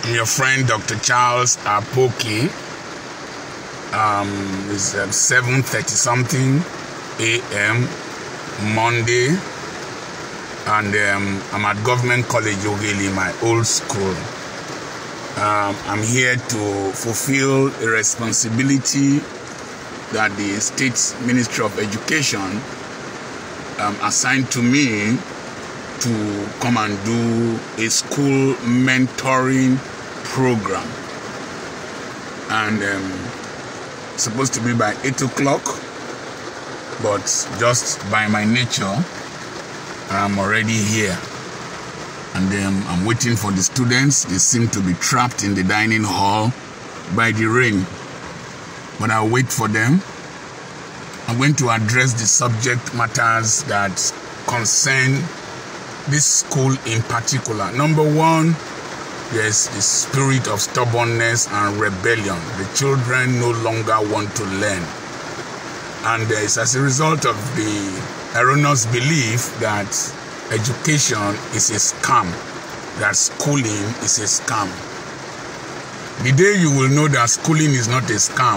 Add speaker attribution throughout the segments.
Speaker 1: I'm your friend, Dr. Charles Apoki. It's 7:30 something a.m. Monday, and I'm at Government College Ogeli, my old school. I'm here to fulfill a responsibility that the State Ministry of Education assigned to me to come and do a school mentoring program, and it's supposed to be by 8 o'clock, but just by my nature I'm already here, and I'm waiting for the students. They seem to be trapped in the dining hall by the rain, but I'll wait for them. I'm going to address the subject matters that concern this school in particular. Number one, there's the spirit of stubbornness and rebellion. The children no longer want to learn, and it's as a result of the erroneous belief that education is a scam, that schooling is a scam. The day you will know that schooling is not a scam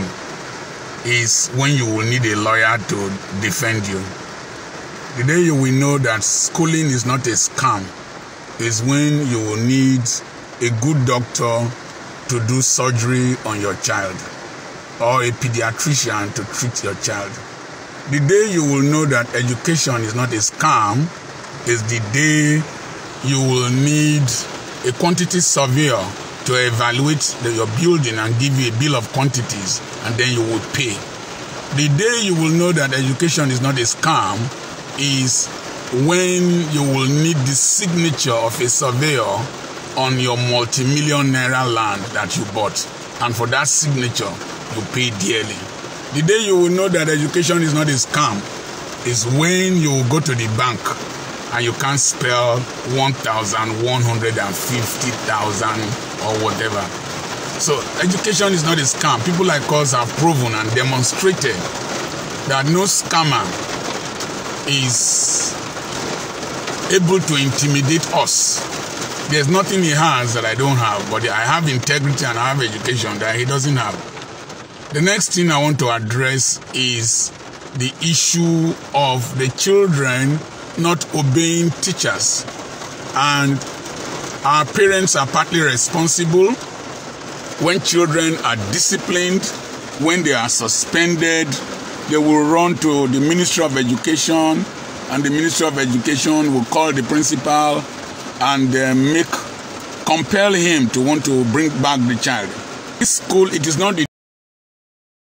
Speaker 1: is when you will need a lawyer to defend you. The day you will know that schooling is not a scam is when you will need a good doctor to do surgery on your child, or a pediatrician to treat your child. The day you will know that education is not a scam is the day you will need a quantity surveyor to evaluate your building and give you a bill of quantities, and then you will pay. The day you will know that education is not a scam is when you will need the signature of a surveyor on your multi-million naira land that you bought, and for that signature you pay dearly. The day you will know that education is not a scam is when you will go to the bank and you can't spell 1,150,000 or whatever. So education is not a scam. People like us have proven and demonstrated that no scammer is able to intimidate us. There's nothing he has that I don't have, but I have integrity and I have education that he doesn't have. The next thing I want to address is the issue of the children not obeying teachers, and our parents are partly responsible. When children are disciplined, when they are suspended, they will run to the Ministry of Education, and the Ministry of Education will call the principal and compel him to want to bring back the child. This school, it is not the